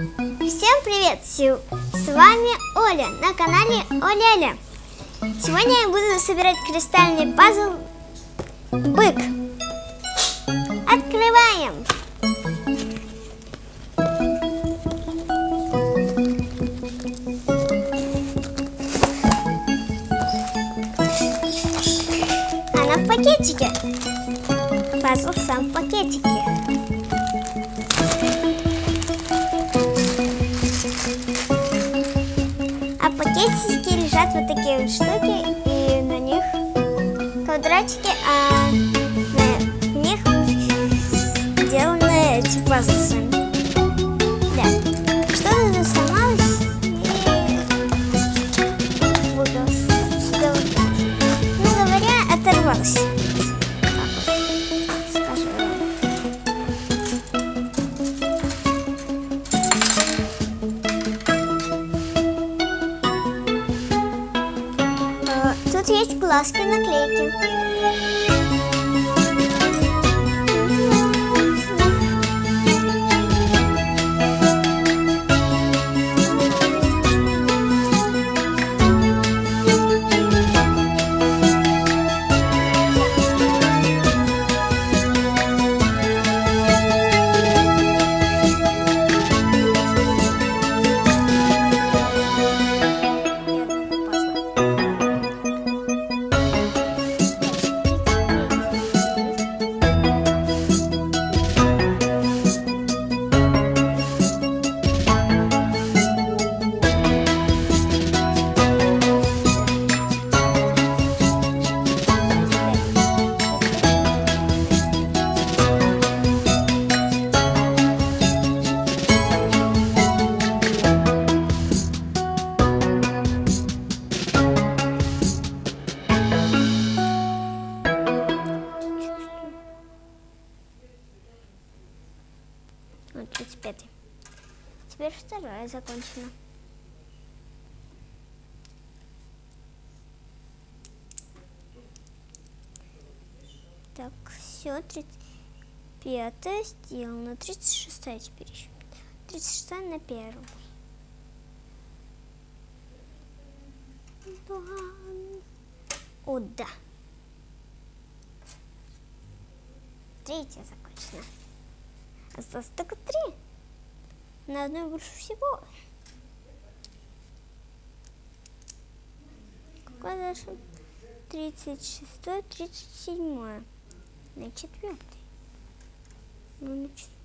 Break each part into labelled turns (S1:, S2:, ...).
S1: Всем привет! С вами Оля на канале Оляля. Сегодня я буду собирать кристальный пазл Бык. Открываем! Она в пакетике. Пазл сам в пакетике. А в пакетике лежат вот такие вот штуки, и на них квадратики, а на них сделаны эти пазлы сами. Да. Что-то сломалось и выпалось. Ну говоря, оторвалось. Тут есть глазки, наклейки. Вот 35-й. Теперь вторая закончена. Так, все, 35-я сделана. 36-я теперь еще. 36-я на первом. О, да. Третья закончена. Осталось только 3. На одной больше всего. Какой дальше? 36-й, 37-й. На 4-й. Ну, на 4-й.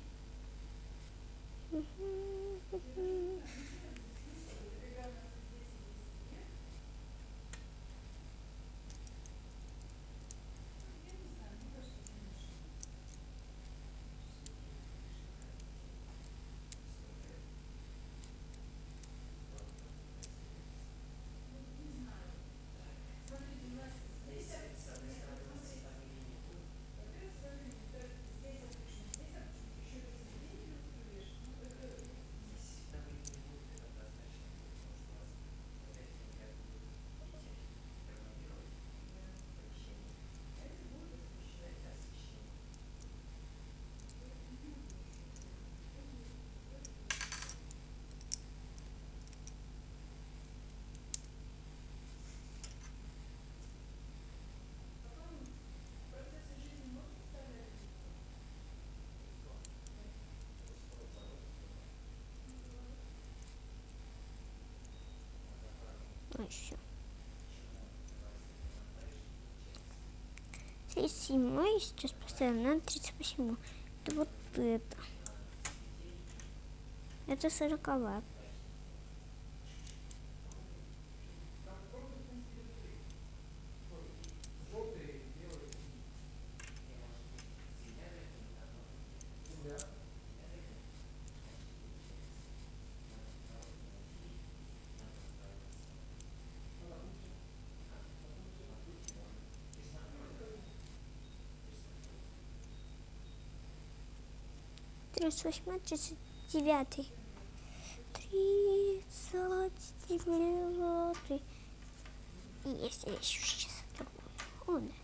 S1: Еще. 37-й сейчас поставим на 38-й. Это вот это. Это 40-й. Тридцать 39-й. 39-й. И если я еще сейчас отрываю. О, да.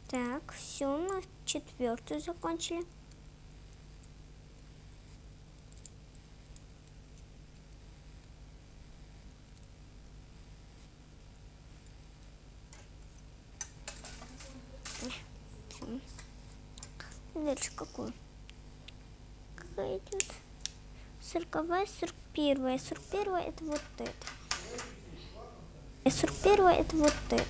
S1: Так, все, мы 4-ю закончили. Дальше какую? Какая идет? 40-я, 41-я. 41-я это вот это. 41-я это вот это.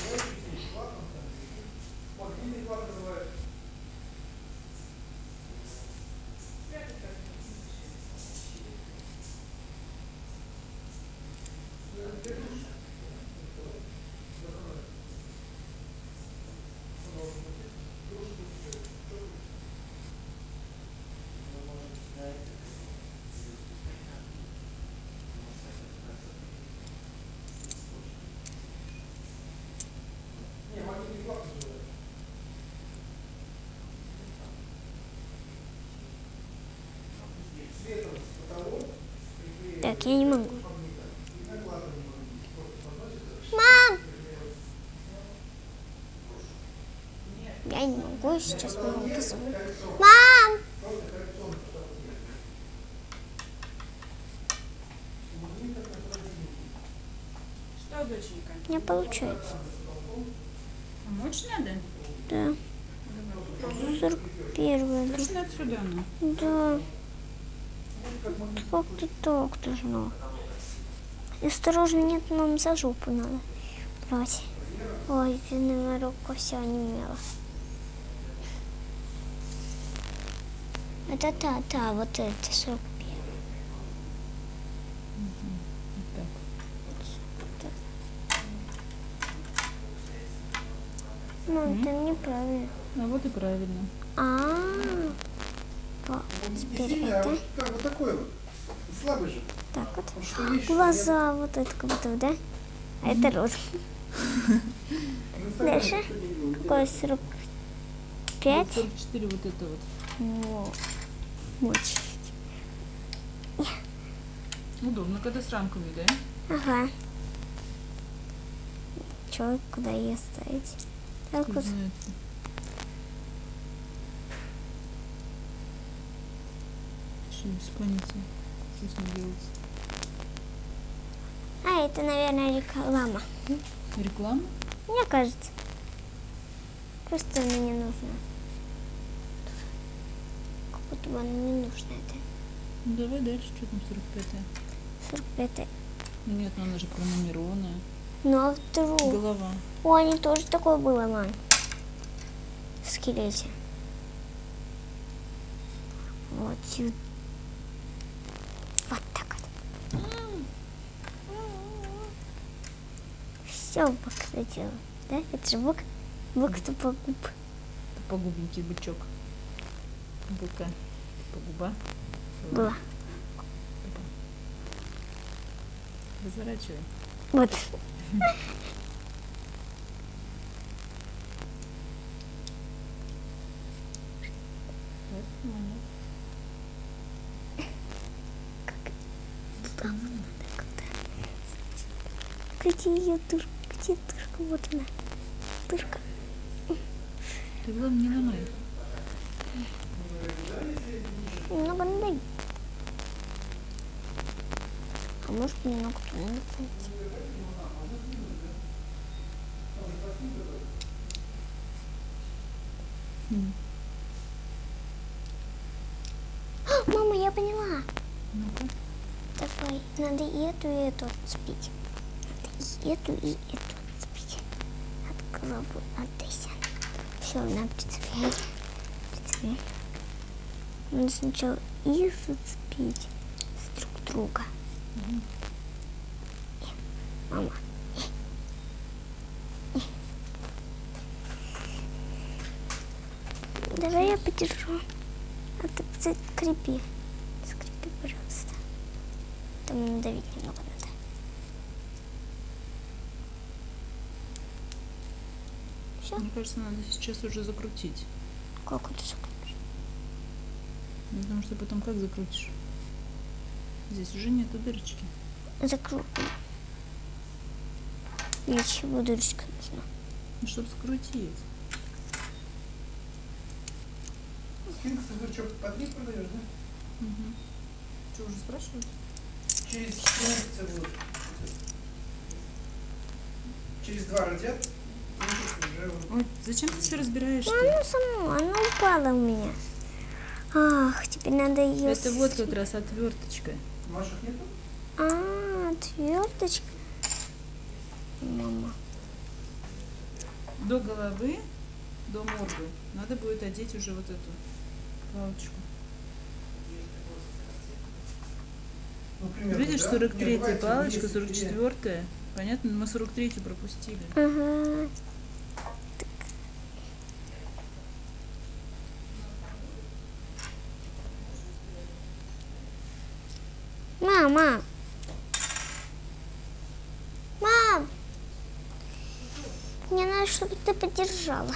S1: Так, я не могу. Мам! Я не могу, сейчас маму позову. Мам!
S2: Что, доченька?
S1: Не получается.
S2: Помочь надо?
S1: Да. 41-я.
S2: Точно отсюда она?
S1: Да. Как-то так должно. Осторожно, нет, мам, за жопу надо брать. Ой, наверное, рука вся онемела. Это та, вот это 41.
S2: Вот так.
S1: Ну, это неправильно.
S2: А вот и правильно.
S1: Вот, теперь
S3: Синий,
S1: это.
S3: как вот такой вот. Слабый же.
S1: Так вот.
S3: Ну, что еще?
S1: Глаза, вот это как будто, да? А это рот. Дальше. Какой 45?
S2: Вот 44 вот это вот.
S1: Мочь.
S2: Удобно, когда с рамками, да?
S1: Ага. Чё, куда ее ставить? Так
S2: Кто
S1: вот.
S2: знает. Что, беспонятно. Что с ним делается?
S1: А, это, наверное, реклама.
S2: Реклама?
S1: Мне кажется. Просто мне не нужно. Как будто бы она не нужна. Это
S2: Ну давай дальше, что там 45-я?
S1: 45.
S2: Ну нет, ну она же пронумерованная.
S1: Ну, а вдруг?
S2: Голова.
S1: О, они тоже такое было, мам. В скелете. Вот сюда. Вот так вот. Все бок сделал. Да? Это же бок. Бок тупогуб.
S2: Тупогубенький бычок. Быка. Тупогуба.
S1: Была.
S2: Разворачивай.
S1: Вот.
S2: Вот, монет.
S1: Где ее дырка? Где дырка? Вот она. Дырка.
S2: Ты главное не ломай.
S1: Немного надо. А может немного туда насадить? Мама, я поняла.
S2: Ну-ка.
S1: Давай, надо и эту отцепить. Надо и эту отцепить. От головы отдайся. Все, надо прицепить. Прицепить. Надо сначала их зацепить с друг друга. Мама. Давай я подержу. А ты закрепи. Скрепи, пожалуйста. Там надавить немного надо. Все?
S2: Мне кажется, надо сейчас уже закрутить.
S1: Как это закрутишь?
S2: Ну, потому что потом как закрутишь? Здесь уже нету дырочки.
S1: Закрути. Для чего дырочка нужна?
S2: Ну, чтобы скрутить.
S3: Сфинксы вы что, по 3 продаешь, да?
S2: Что, уже спрашивают?
S3: Через 14 будут. Через 2 родят. Уже...
S2: Ой, зачем ты все разбираешь-то?
S1: Она сама, она упала у меня. Ах, теперь надо ее...
S2: Это вот как раз отверточка.
S3: Машек нету?
S1: А, отверточка. Мама.
S2: До головы, до морды надо будет одеть уже вот эту палочку.
S3: Ну, примерно,
S2: Видишь,
S3: да?
S2: 43-я
S3: Нет,
S2: палочка,
S3: есть
S2: 44-я. Понятно? Мы 43-ю пропустили.
S1: Ага. Мама. Мам. Мне надо, чтобы ты подержала.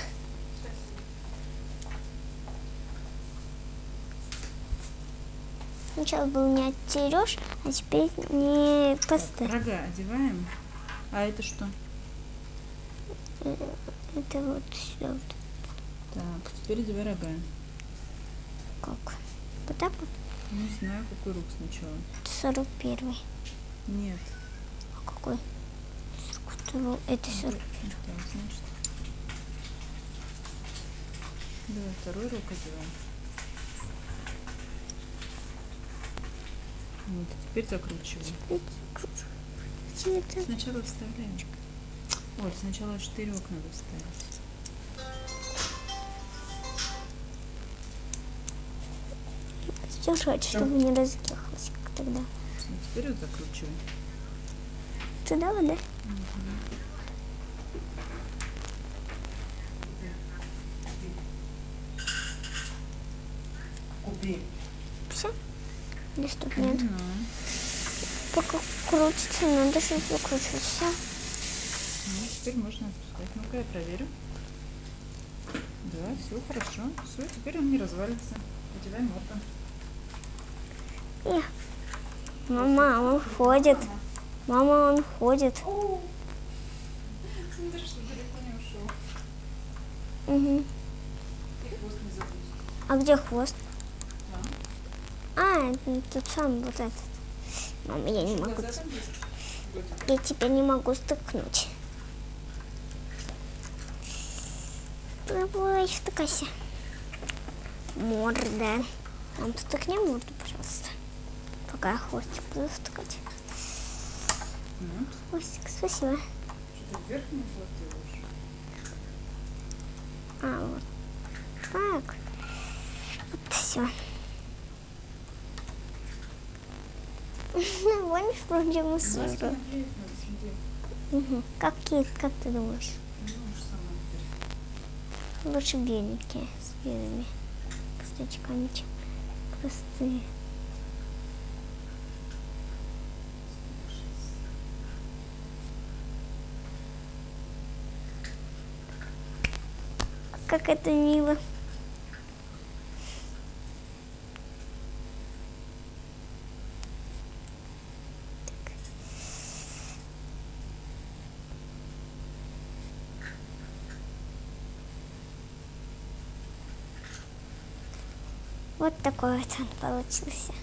S1: Сначала был не оттерешь, а теперь не поставь.
S2: Рога одеваем. А это что?
S1: Это вот сюда. Вот.
S2: Так, теперь одевай рога.
S1: Как? Вот так вот?
S2: Не знаю, какой рук сначала.
S1: 41.
S2: Нет.
S1: А какой? 42. Это 40.
S2: Так, значит. Давай второй рук одеваем. Вот, теперь закручиваем.
S1: Цвета.
S2: Сначала вставляем. Вот, сначала штырек надо вставить.
S1: Держать, чтобы не разъехалось, как тогда.
S2: Вот, теперь вот закручиваем.
S1: Туда вот, да?
S3: Купи.
S1: Все? Или стоп,
S2: Не
S1: нет?
S2: знаю.
S1: Пока крутится, надо что-то закручивать. Все.
S2: Ну, теперь можно отпускать. Ну-ка, я проверю. Да, все хорошо. Все, теперь он не развалится. Одеваем морду.
S1: Мама, он ходит. Мама, он ходит.
S2: Смотри, что далеко не ушел.
S1: Угу.
S2: И хвост не забудь.
S1: А где хвост?
S2: Там.
S1: А, это тот самый вот этот. Мама, я не могу.
S2: Глаза там есть? Вроде.
S1: Я тебя не могу стыкнуть. Давай, стыкайся. Морда. Мам, стыкни морду, пожалуйста. Пока я хвостик буду стыкать.
S2: Вот.
S1: Хвостик, спасибо.
S2: Что ты верхний хвост делаешь?
S1: А, вот так. Вот все. Помнишь, вроде мы
S2: Глазки
S1: сразу.
S2: наклеить надо, смотри.
S1: Угу. Как ты думаешь?
S2: Ну, уж сама теперь.
S1: Лучше беленькие, с белыми косточками, чем простые. Как это мило. Так. Вот такой вот он получился.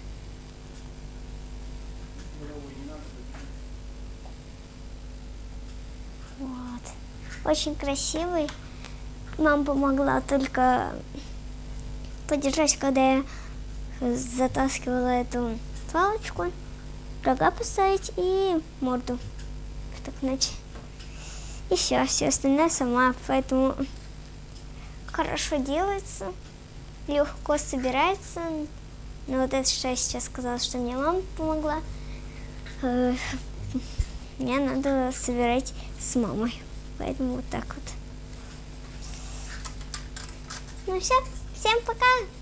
S1: Вот. Очень красивый. Мама помогла только подержать, когда я затаскивала эту палочку, рога поставить и морду втыкнуть. И все остальное сама, поэтому хорошо делается, легко собирается. Но вот это, что я сейчас сказала, что мне мама помогла, мне надо собирать с мамой, поэтому вот так вот. Ну все, всем пока!